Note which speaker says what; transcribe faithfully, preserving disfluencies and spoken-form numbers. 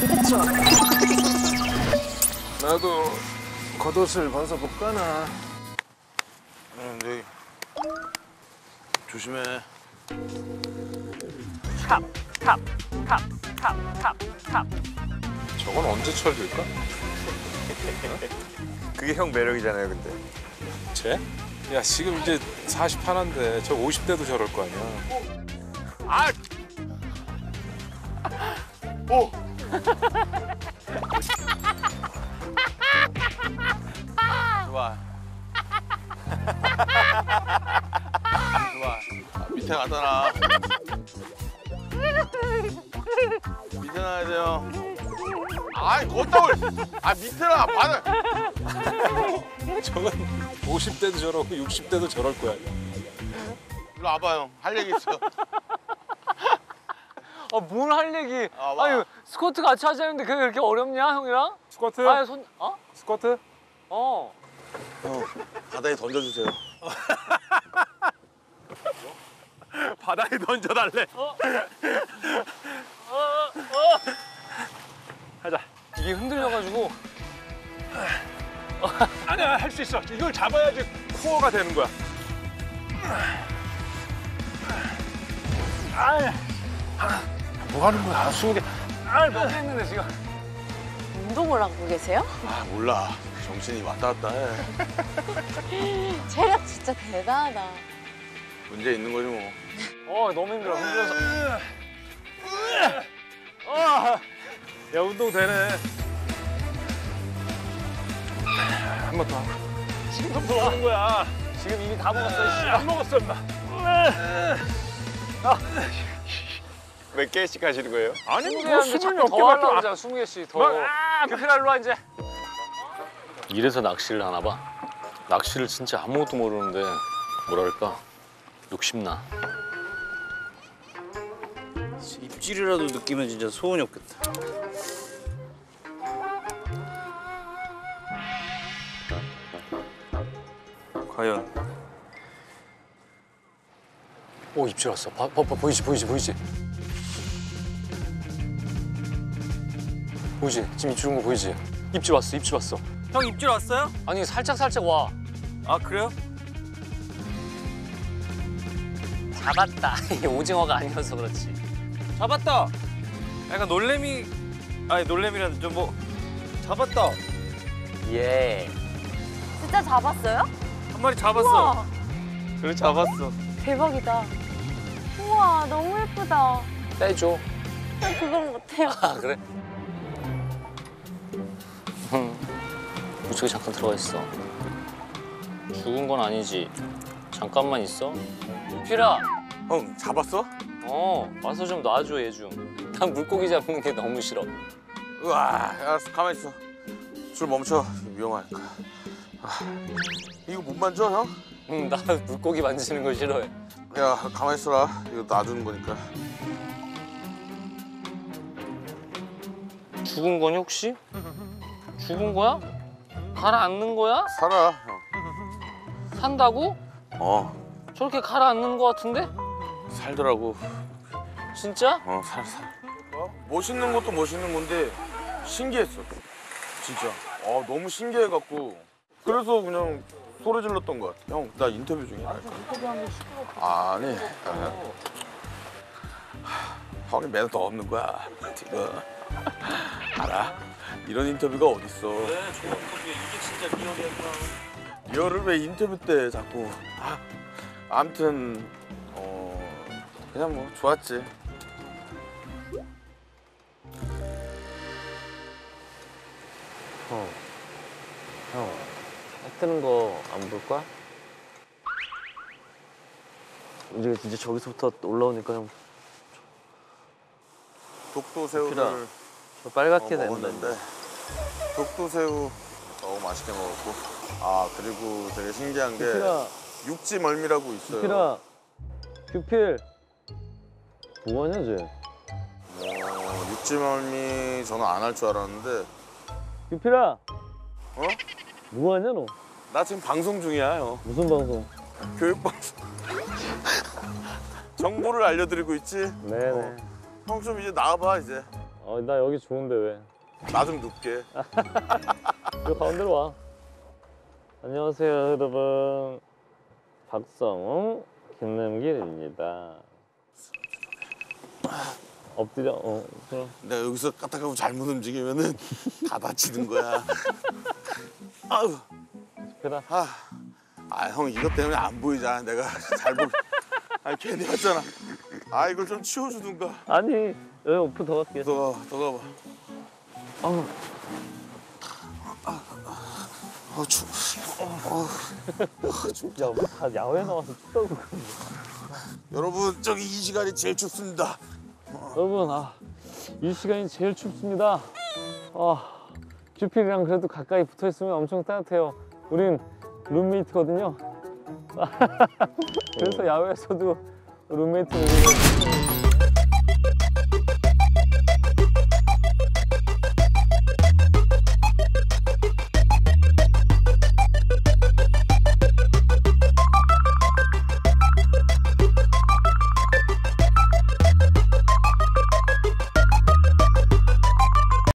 Speaker 1: 그쵸?
Speaker 2: 나도 겉옷을 벗어볼까나.
Speaker 3: 응, 네. 조심해.
Speaker 1: 탑, 탑, 탑, 탑, 탑, 탑.
Speaker 2: 저건 언제 철들까?
Speaker 3: 그게 형 매력이잖아요, 근데.
Speaker 2: 쟤? 야, 지금 이제 사십 하나인데 저 오십 대도 저럴 거 아니야.
Speaker 3: 아! 오! 좋아. 좋아. 아, 밑에 가잖아. 밑에 놔야 돼요. 아이, 걷다 올. 아, 밑에 놔, 바늘.
Speaker 2: 저건 오십 대도 저러고 육십 대도 저럴 거야.
Speaker 3: 일로 와봐, 형. 할 얘기 있어.
Speaker 1: 아, 뭘 할 얘기?
Speaker 3: 아, 와.
Speaker 1: 아니, 스쿼트 같이 하자는데 그게 그렇게 어렵냐, 형이랑?
Speaker 2: 스쿼트?
Speaker 1: 아, 손, 어?
Speaker 2: 스쿼트?
Speaker 1: 어.
Speaker 3: 형, 바다에 던져주세요.
Speaker 2: 바다에 던져달래.
Speaker 1: 어? 어, 어.
Speaker 2: 하자.
Speaker 1: 이게 흔들려가지고.
Speaker 2: 아니야, 할 수 있어. 이걸 잡아야지 코어가 되는 거야. 뭐 하는 거야? 스무 개.
Speaker 1: 아, 몇 개 했는데 지금.
Speaker 4: 운동을 하고 계세요?
Speaker 3: 아, 몰라. 정신이 왔다 갔다 해.
Speaker 4: 체력 진짜 대단하다.
Speaker 3: 문제 있는 거지 뭐.
Speaker 1: 어, 너무 힘들어. 흔들려서.
Speaker 2: 아, 야, 운동 되네. 한 번 더 하고. 지금 뭐 하는 거야?
Speaker 1: 지금 이미 다 먹었어, 씨.
Speaker 2: 안 먹었어, 임마.
Speaker 3: 몇 개씩 하시는 거예요?
Speaker 2: 아니,
Speaker 1: 스무 개
Speaker 2: 뭐
Speaker 1: 하는데
Speaker 2: 스물
Speaker 1: 자꾸
Speaker 2: 몇
Speaker 1: 더
Speaker 2: 개밖에
Speaker 1: 하려고
Speaker 2: 안
Speaker 1: 그러잖아, 스무 개씩 더.
Speaker 2: 막, 아,
Speaker 1: 규필아, 일로 와, 이제.
Speaker 5: 이래서 낚시를 하나 봐. 낚시를 진짜 아무것도 모르는데 뭐랄까 욕심나.
Speaker 6: 입질이라도 느끼면 진짜 소원이 없겠다. 과연
Speaker 5: 오, 입질 왔어. 봐, 봐, 봐, 보이지, 보이지, 보이지. 보이지? 지금 입질 온 거 보이지? 입질 왔어, 입질 왔어.
Speaker 6: 형 입질 왔어요?
Speaker 5: 아니, 살짝 살짝 와.
Speaker 6: 아 그래요?
Speaker 5: 잡았다. 이게 오징어가 아니어서 그렇지.
Speaker 6: 잡았다. 약간 놀래미 아니 놀래미라는 좀 뭐 잡았다.
Speaker 5: 예.
Speaker 4: 진짜 잡았어요?
Speaker 6: 한 마리 잡았어.
Speaker 4: 우와,
Speaker 6: 그래 잡았어.
Speaker 4: 대박이다. 우와, 너무 예쁘다.
Speaker 5: 빼줘.
Speaker 4: 난 그건 못해요.
Speaker 5: 아, 그래? 응. 우측에 잠깐 들어가 있어. 죽은 건 아니지. 잠깐만 있어. 유필아.
Speaker 3: 형, 잡았어?
Speaker 5: 어, 와서 좀 놔줘, 얘 좀. 난 물고기 잡는 게 너무 싫어.
Speaker 3: 우와, 알았어. 가만히 있어. 줄 멈춰. 위험하니까. 아, 이거 못 만져, 형?
Speaker 5: 응, 나 물고기 만지는 거 싫어해.
Speaker 3: 야, 가만히 있어라. 이거 놔주는 거니까.
Speaker 5: 죽은 거니, 혹시? 죽은 거야? 가라앉는 거야?
Speaker 3: 살아, 형.
Speaker 5: 산다고?
Speaker 3: 어,
Speaker 5: 저렇게 가라앉는 거 같은데?
Speaker 3: 살더라고.
Speaker 5: 진짜?
Speaker 3: 어, 살, 살. 멋있는 것도 멋있는 건데 신기했어. 진짜. 어, 너무 신기해갖고. 그래서 그냥 소리 질렀던 것 같아. 형, 나 인터뷰 중이야. 인터뷰하는 거 아니. 아니. 형이 매너 더 없는 거야, 지금. 알아? 이런 인터뷰가 어딨어.
Speaker 6: 그래 좋은 인터뷰 이게 진짜 리얼이었구나.
Speaker 3: 리얼을 왜 인터뷰 때 자꾸. 아, 아무튼 어 그냥 뭐 좋았지.
Speaker 7: 형, 형, 해 뜨는 거 안 볼 거야? 우리가 진짜 저기서부터 올라오니까 형,
Speaker 3: 독도새우를
Speaker 7: 저 빨갛게
Speaker 3: 어,
Speaker 7: 된다.
Speaker 3: 먹었는데 독도새우 너무 맛있게 먹었고, 아 그리고 되게 신기한 게
Speaker 7: 규필아,
Speaker 3: 육지멀미라고 있어요.
Speaker 7: 규필아, 규필, 뭐하냐 쟤?
Speaker 3: 어, 육지멀미 저는 안 할 줄 알았는데.
Speaker 7: 규필아,
Speaker 3: 어?
Speaker 7: 뭐하냐 너?
Speaker 3: 나 지금 방송 중이야, 형.
Speaker 7: 무슨 방송?
Speaker 3: 교육방송. 정보를 알려드리고 있지.
Speaker 7: 네네.
Speaker 3: 어. 형 좀 이제 나와봐 이제.
Speaker 7: 어, 나 여기 좋은데 왜?
Speaker 3: 나 좀 눕게.
Speaker 7: 저 가운데로 와. 안녕하세요, 여러분. 박성웅, 김남길입니다. 엎드려. 어, 그럼.
Speaker 3: 내가 여기서 까딱하고 잘못 움직이면은 다 다치는 거야. 아우.
Speaker 7: 그래.
Speaker 3: 아, 아, 형 이것 때문에 안 보이잖아. 내가 잘 보. 아, 괜히 왔잖아. 아, 이걸 좀 치워주든가.
Speaker 7: 아니, 여기 오프 더 갈게.
Speaker 3: 더 가, 더 가봐.
Speaker 7: 어.
Speaker 3: 아, 추. 어, 아, 진짜.
Speaker 7: 다 야외 나와서 춥다고 그러는데.
Speaker 3: 여러분, 저기 이 시간이 제일 춥습니다.
Speaker 7: 여러분, 아, 이 시간이 제일 춥습니다. 아, 큐필이랑 그래도 가까이 붙어 있으면 엄청 따뜻해요. 우린 룸메이트거든요. 그래서 야외에서도 룸메이트를